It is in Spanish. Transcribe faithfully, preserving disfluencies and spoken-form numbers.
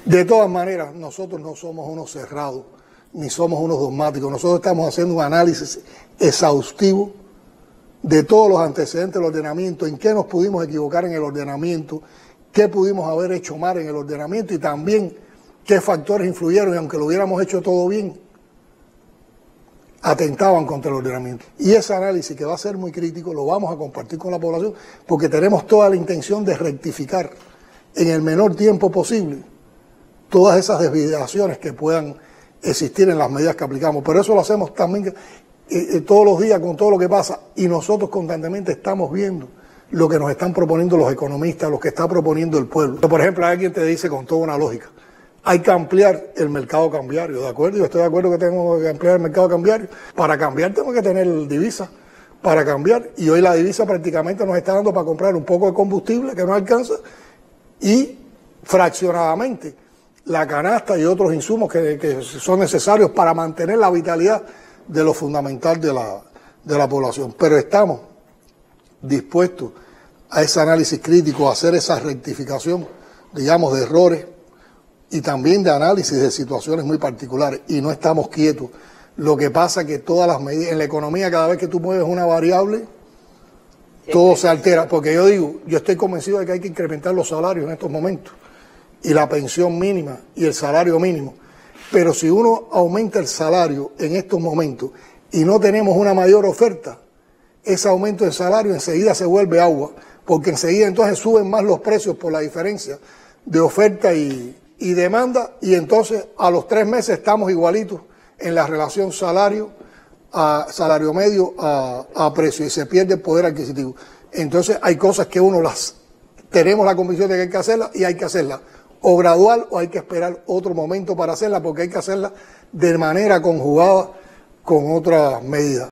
De todas maneras, nosotros no somos unos cerrados, ni somos unos dogmáticos. Nosotros estamos haciendo un análisis exhaustivo de todos los antecedentes del ordenamiento, en qué nos pudimos equivocar en el ordenamiento, qué pudimos haber hecho mal en el ordenamiento y también qué factores influyeron, y aunque lo hubiéramos hecho todo bien, atentaban contra el ordenamiento. Y ese análisis, que va a ser muy crítico, lo vamos a compartir con la población, porque tenemos toda la intención de rectificar en el menor tiempo posible todas esas desviaciones que puedan existir en las medidas que aplicamos. Pero eso lo hacemos también eh, eh, todos los días con todo lo que pasa, y nosotros constantemente estamos viendo lo que nos están proponiendo los economistas, lo que está proponiendo el pueblo. Por ejemplo, hay quien te dice con toda una lógica: hay que ampliar el mercado cambiario, ¿de acuerdo? Yo estoy de acuerdo que tengo que ampliar el mercado cambiario. Para cambiar tengo que tener divisa para cambiar, y hoy la divisa prácticamente nos está dando para comprar un poco de combustible que no alcanza, y fraccionadamente la canasta y otros insumos que, que son necesarios para mantener la vitalidad de lo fundamental de la, de la población. Pero estamos dispuestos a ese análisis crítico, a hacer esa rectificación, digamos, de errores, y también de análisis de situaciones muy particulares, y no estamos quietos. Lo que pasa es que todas las medidas, en la economía, cada vez que tú mueves una variable, todo se altera, porque yo digo, yo estoy convencido de que hay que incrementar los salarios en estos momentos, y la pensión mínima y el salario mínimo, pero si uno aumenta el salario en estos momentos y no tenemos una mayor oferta, ese aumento de salario enseguida se vuelve agua, porque enseguida entonces suben más los precios por la diferencia de oferta y y demanda, y entonces a los tres meses estamos igualitos en la relación salario a salario medio a, a precio, y se pierde el poder adquisitivo. Entonces hay cosas que uno las tenemos la convicción de que hay que hacerlas, y hay que hacerlas o gradual, o hay que esperar otro momento para hacerla, porque hay que hacerla de manera conjugada con otras medidas.